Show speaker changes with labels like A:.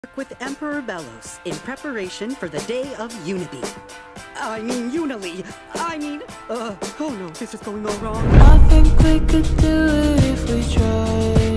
A: with Emperor Bellos in preparation for the day of Unibi. I mean Unily. Oh no, this is going all wrong.
B: I think we could do it if we tried.